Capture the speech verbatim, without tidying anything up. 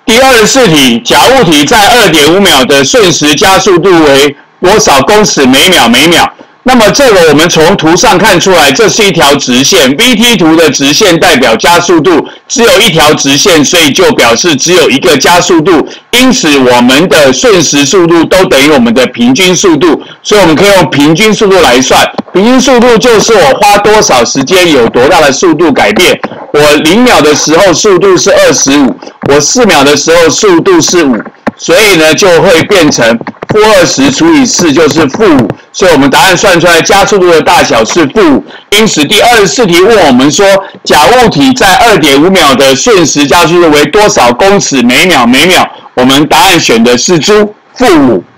第二十四题，假物体在 二点五 秒的瞬时加速度为多少公尺每秒每秒？那么这个我们从图上看出来，这是一条直线 ，V T 图的直线代表加速度，只有一条直线，所以就表示只有一个加速度，因此我们的瞬时速度都等于我们的平均速度，所以我们可以用平均速度来算。平均速度就是我花多少时间有多大的速度改变。我零秒的时候速度是二十五，我四秒的时候速度是五，所以呢就会变成负二十除以四就是负五，所以我们答案算出来加速度的大小是负五。因此第二十四题问我们说，假物体在 二点五 秒的瞬时加速度为多少公尺每秒每秒？我们答案选的是猪，负五。